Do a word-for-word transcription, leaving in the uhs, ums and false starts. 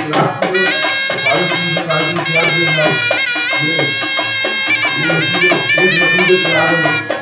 rápido, para que não vai ficar de novo. E aqui, esse é o que eu